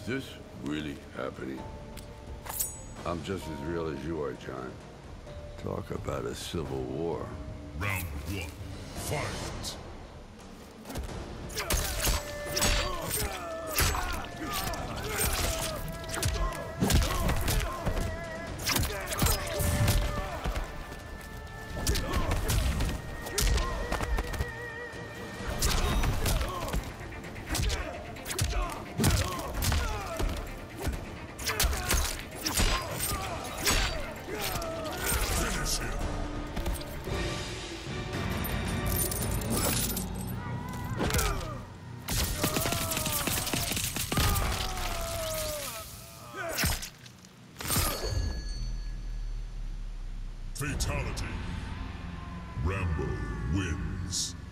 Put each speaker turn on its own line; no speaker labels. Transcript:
this really happening? I'm just as real as you are, John. Talk about a civil war.
Round one, fight! Fatality. Rambo wins.